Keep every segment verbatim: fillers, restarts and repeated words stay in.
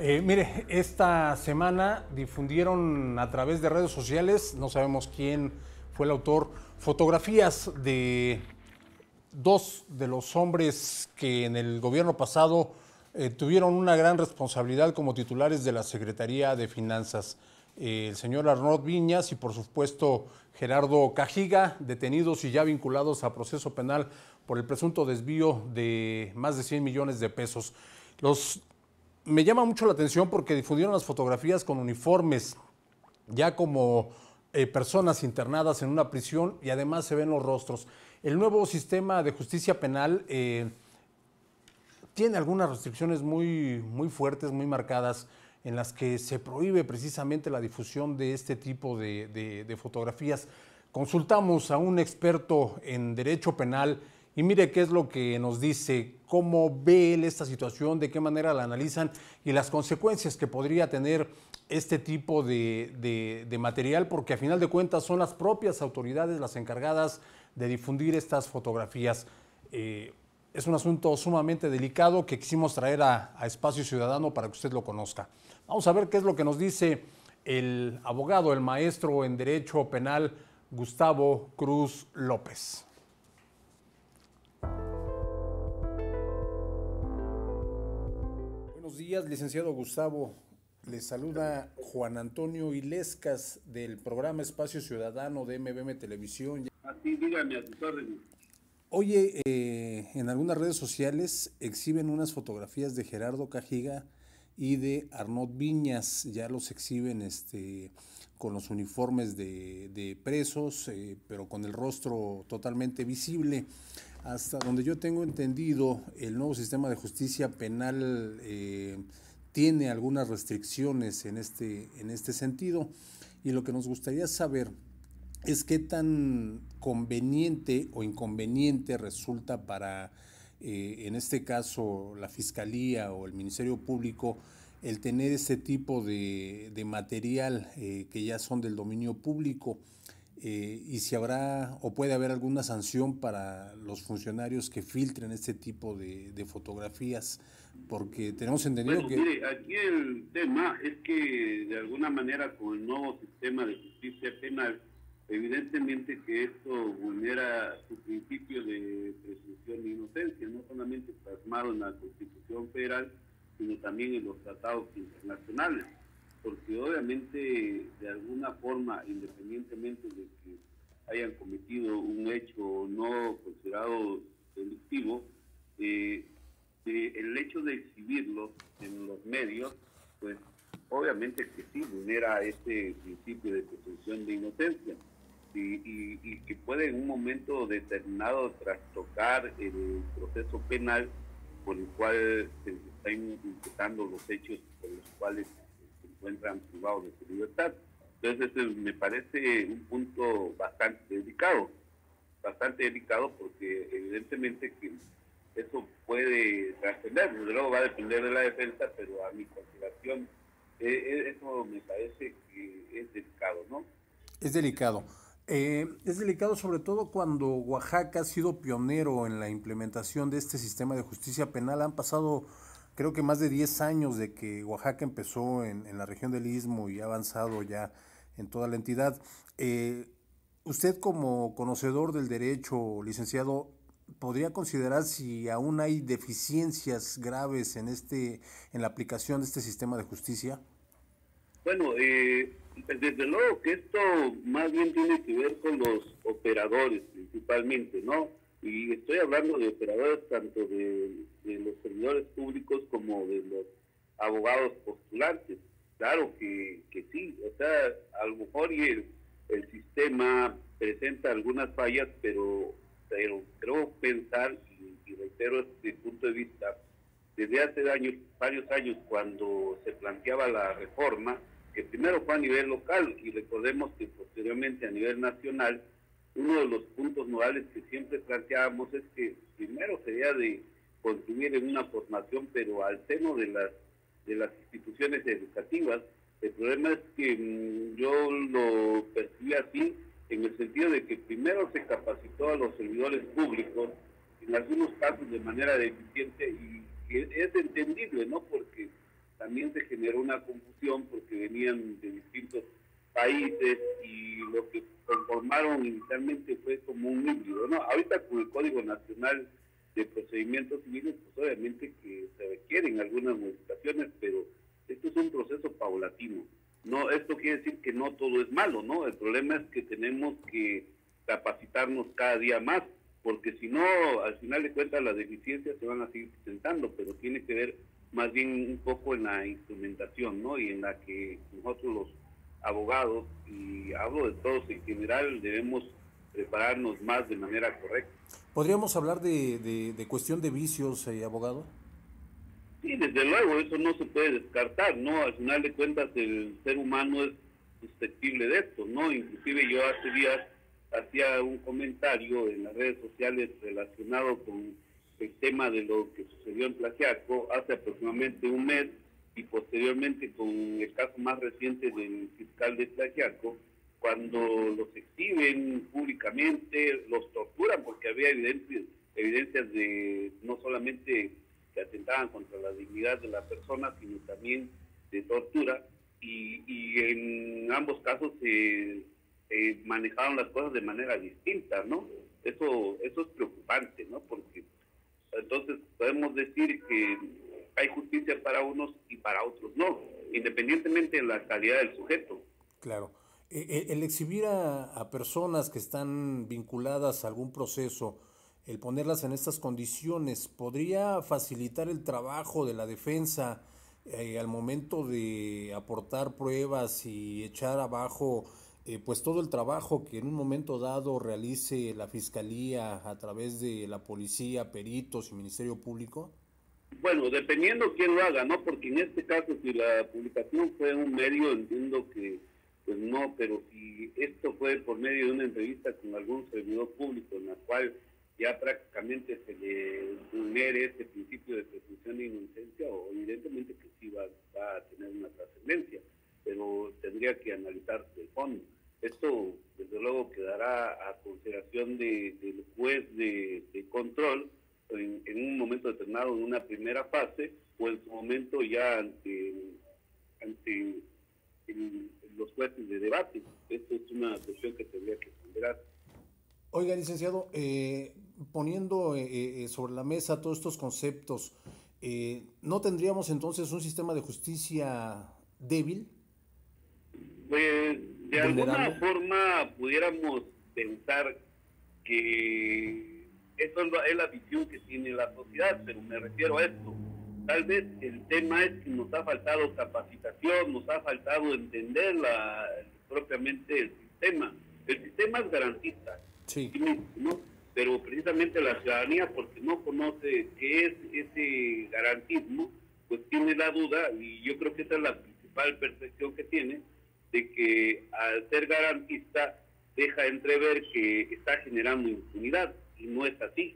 Eh, mire, esta semana difundieron a través de redes sociales, no sabemos quién fue el autor, fotografías de dos de los hombres que en el gobierno pasado eh, tuvieron una gran responsabilidad como titulares de la Secretaría de Finanzas. Eh, el señor Arnold Viñas y por supuesto Gerardo Cajiga, detenidos y ya vinculados a proceso penal por el presunto desvío de más de cien millones de pesos. Los Me llama mucho la atención porque difundieron las fotografías con uniformes, ya como eh, personas internadas en una prisión y además se ven los rostros. El nuevo sistema de justicia penal eh, tiene algunas restricciones muy, muy fuertes, muy marcadas, en las que se prohíbe precisamente la difusión de este tipo de, de, de fotografías. Consultamos a un experto en derecho penal y mire qué es lo que nos dice, cómo ve él esta situación, de qué manera la analizan y las consecuencias que podría tener este tipo de, de, de material, porque a final de cuentas son las propias autoridades las encargadas de difundir estas fotografías. Eh, es un asunto sumamente delicado que quisimos traer a, a Espacio Ciudadano para que usted lo conozca. Vamos a ver qué es lo que nos dice el abogado, el maestro en Derecho Penal, Gustavo Cruz López. Buenos días, licenciado Gustavo. Le saluda Juan Antonio Ilescas del programa Espacio Ciudadano de M B M Televisión. Así, dígame, a sus órdenes. Oye, eh, en algunas redes sociales exhiben unas fotografías de Gerardo Cajiga y de Arnold Viñas, ya los exhiben este, con los uniformes de, de presos, eh, pero con el rostro totalmente visible. Hasta donde yo tengo entendido, el nuevo sistema de justicia penal eh, tiene algunas restricciones en este, en este sentido, y lo que nos gustaría saber es qué tan conveniente o inconveniente resulta para, eh, en este caso, la Fiscalía o el Ministerio Público, el tener este tipo de, de material eh, que ya son del dominio público, eh, y si habrá o puede haber alguna sanción para los funcionarios que filtren este tipo de, de fotografías, porque tenemos entendido Bueno, que... mire, aquí el tema es que de alguna manera con el nuevo sistema de justicia penal, evidentemente que esto vulnera su principio de presunción de inocencia, no solamente plasmado en la Constitución Federal, sino también en los tratados internacionales, porque obviamente de alguna forma, independientemente de que hayan cometido un hecho no considerado delictivo, eh, eh, el hecho de exhibirlos en los medios, pues obviamente que sí vulnera ese principio de presunción de inocencia. Y, y, y que puede en un momento determinado trastocar el proceso penal por el cual se están imputando los hechos por los cuales se encuentran privados de su libertad. Entonces eso me parece un punto bastante delicado, bastante delicado porque evidentemente que eso puede trascender, desde luego va a depender de la defensa, pero a mi consideración eh, eso me parece que es delicado, ¿no? Es delicado. Eh, es delicado sobre todo cuando Oaxaca ha sido pionero en la implementación de este sistema de justicia penal. Han pasado creo que más de diez años de que Oaxaca empezó en, en la región del Istmo y ha avanzado ya en toda la entidad. Eh, usted como conocedor del derecho, licenciado, ¿podría considerar si aún hay deficiencias graves en, este, en la aplicación de este sistema de justicia? Bueno, eh, desde luego que esto más bien tiene que ver con los operadores principalmente, ¿no? Y estoy hablando de operadores tanto de, de los servidores públicos como de los abogados postulantes. Claro que, que sí, o sea, a lo mejor y el, el sistema presenta algunas fallas, pero, pero creo pensar, y, y reitero este punto de vista, desde hace años, varios años, cuando se planteaba la reforma, que primero fue a nivel local, y recordemos que posteriormente a nivel nacional, uno de los puntos nodales que siempre planteábamos es que primero sería de contribuir en una formación, pero al seno de las, de las instituciones educativas. El problema es que mmm, yo lo percibí así, en el sentido de que primero se capacitó a los servidores públicos, en algunos casos de manera deficiente, y es entendible, ¿no? Porque también se generó una confusión porque venían de distintos países y lo que conformaron inicialmente fue como un híbrido, ¿no? Ahorita con el Código Nacional de Procedimientos Civiles, pues obviamente que se requieren algunas modificaciones, pero esto es un proceso paulatino. No, esto quiere decir que no todo es malo, ¿no? El problema es que tenemos que capacitarnos cada día más, porque si no, al final de cuentas las deficiencias se van a seguir presentando, pero tiene que ver más bien un poco en la instrumentación, ¿no? Y en la que nosotros los abogados, y hablo de todos en general, debemos prepararnos más de manera correcta. ¿Podríamos hablar de, de, de cuestión de vicios, eh, abogado? Sí, desde luego, eso no se puede descartar, ¿no? Al final de cuentas el ser humano es susceptible de esto, ¿no? Inclusive yo hace días hacía un comentario en las redes sociales relacionado con el tema de lo que sucedió en Tlaxiaco hace aproximadamente un mes y posteriormente con el caso más reciente del fiscal de Tlaxiaco, cuando los exhiben públicamente, los torturan porque había evidencias, evidencias de no solamente que atentaban contra la dignidad de la persona, sino también de tortura, y, y en ambos casos se eh, manejaron las cosas de manera distinta, ¿no? Eso, eso es preocupante, ¿no? Porque entonces podemos decir que hay justicia para unos y para otros no, independientemente de la calidad del sujeto. Claro. El, el exhibir a, a personas que están vinculadas a algún proceso, el ponerlas en estas condiciones, ¿podría facilitar el trabajo de la defensa eh, al momento de aportar pruebas y echar abajo eh, pues todo el trabajo que en un momento dado realice la Fiscalía a través de la policía, peritos y Ministerio Público? Bueno, dependiendo quién lo haga, ¿no? Porque en este caso, si la publicación fue un medio, entiendo que pues no, pero si esto fue por medio de una entrevista con algún servidor público en la cual ya prácticamente se le vulnere este principio de presunción de inocencia, o evidentemente que sí va, va a tener una trascendencia, pero tendría que analizarse de fondo. Esto, desde luego, quedará a consideración de, del juez de, de control en, en un momento determinado, en una primera fase, o en su momento ya ante, ante el, los jueces de debate. Esto es una cuestión que tendría que ponderar. Oiga, licenciado, eh, poniendo eh, eh, sobre la mesa todos estos conceptos, eh, ¿no tendríamos entonces un sistema de justicia débil? Pues de vulnerable? alguna forma pudiéramos pensar que eso es la visión que tiene la sociedad, pero me refiero a esto. Tal vez el tema es que nos ha faltado capacitación, nos ha faltado entender la, propiamente el sistema. El sistema es garantista, sí, ¿no? Pero precisamente la ciudadanía, porque no conoce qué es ese garantismo, pues tiene la duda, y yo creo que esa es la principal percepción que tiene, de que al ser garantista deja entrever que está generando impunidad, y no es así,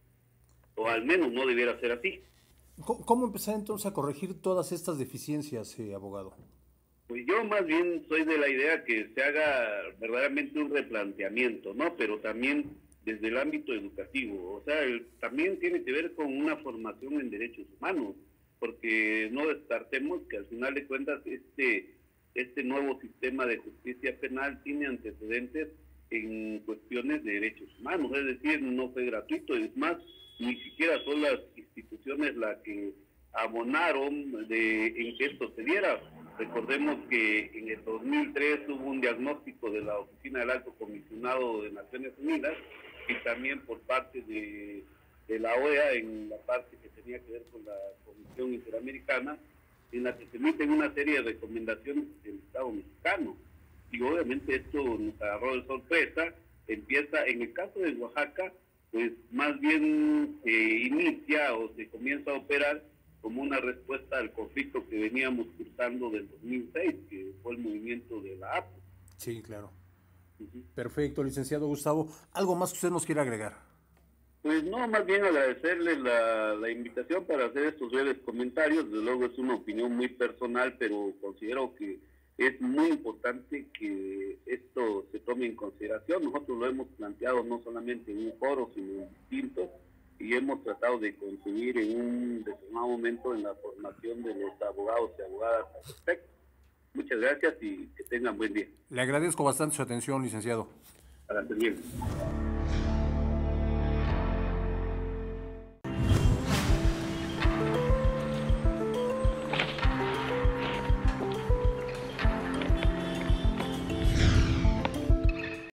o al menos no debiera ser así. ¿Cómo empezar entonces a corregir todas estas deficiencias, eh, abogado? Pues yo más bien soy de la idea que se haga verdaderamente un replanteamiento, ¿no? Pero también desde el ámbito educativo, o sea, el, también tiene que ver con una formación en derechos humanos, porque no descartemos que al final de cuentas este, este nuevo sistema de justicia penal tiene antecedentes en cuestiones de derechos humanos, es decir, no fue gratuito, es más, ni siquiera son las instituciones las que abonaron de, en que esto se diera. Recordemos que en el dos mil tres hubo un diagnóstico de la Oficina del Alto Comisionado de Naciones Unidas y también por parte de, de la O E A en la parte que tenía que ver con la Comisión Interamericana, en la que se emiten una serie de recomendaciones del Estado mexicano. Y obviamente esto nos agarró de sorpresa. Empieza, en el caso de Oaxaca, pues más bien se inicia o se comienza a operar como una respuesta al conflicto que veníamos cursando del dos mil seis, que fue el movimiento de la A P O. Sí, claro. Uh-huh. Perfecto, licenciado Gustavo. ¿Algo más que usted nos quiera agregar? Pues no, más bien agradecerle la, la invitación para hacer estos breves comentarios. Desde luego es una opinión muy personal, pero considero que es muy importante que esto se tome en consideración. Nosotros lo hemos planteado no solamente en un foro, sino en distintos, y hemos tratado de contribuir en un determinado momento en la formación de los abogados y abogadas al respecto. Muchas gracias y que tengan buen día. Le agradezco bastante su atención, licenciado. Para servirle.